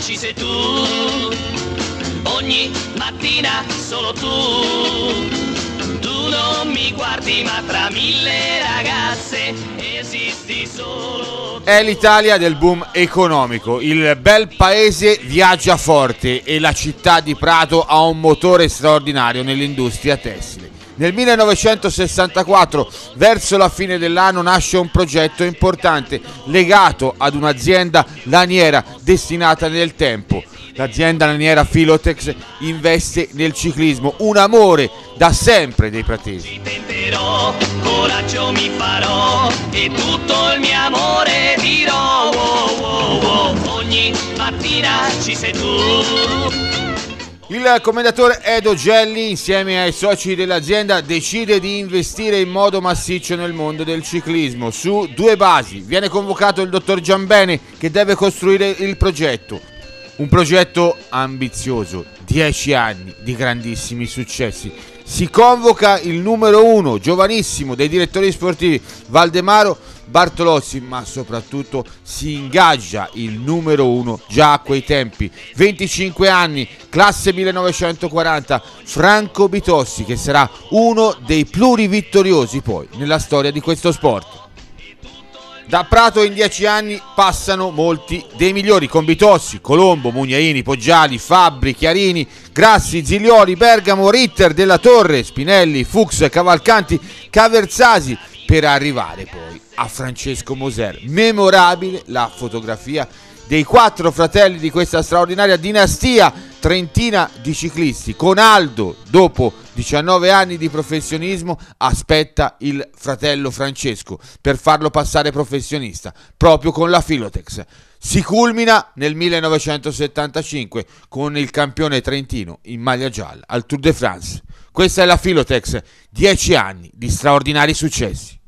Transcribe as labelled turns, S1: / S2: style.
S1: ci sei tu, ogni mattina solo tu non mi guardi ma tra mille ragazze esisti solo tu.
S2: È l'Italia del boom economico, il bel paese viaggia forte e la città di Prato ha un motore straordinario nell'industria tessile. Nel 1964, verso la fine dell'anno, nasce un progetto importante legato ad un'azienda laniera destinata nel tempo. L'azienda laniera Filotex investe nel ciclismo, un amore da sempre dei pratesi.
S1: Ci tenterò, coraggio mi farò e tutto il mio amore dirò. Wow, wow, wow. Ogni mattina ci sei tu.
S2: Il commendatore Edo Gelli, insieme ai soci dell'azienda, decide di investire in modo massiccio nel mondo del ciclismo su due basi. Viene convocato il dottor Giambene, che deve costruire il progetto. Un progetto ambizioso, 10 anni di grandissimi successi. Si convoca il numero uno, giovanissimo, dei direttori sportivi, Valdemaro Bartolozzi, ma soprattutto si ingaggia il numero uno già a quei tempi, 25 anni, classe 1940, Franco Bitossi, che sarà uno dei plurivittoriosi poi nella storia di questo sport. Da Prato in 10 anni passano molti dei migliori, con Bitossi, Colombo, Mugnaini, Poggiali, Fabbri, Chiarini, Grassi, Ziglioli, Bergamo, Ritter, Della Torre, Spinelli, Fuchs, Cavalcanti, Caverzasi, per arrivare poi a Francesco Moser. Memorabile la fotografia dei 4 fratelli di questa straordinaria dinastia trentina di ciclisti. Con Aldo, dopo 19 anni di professionismo, aspetta il fratello Francesco per farlo passare professionista, proprio con la Filotex. Si culmina nel 1975 con il campione trentino in maglia gialla al Tour de France. Questa è la Filotex, 10 anni di straordinari successi.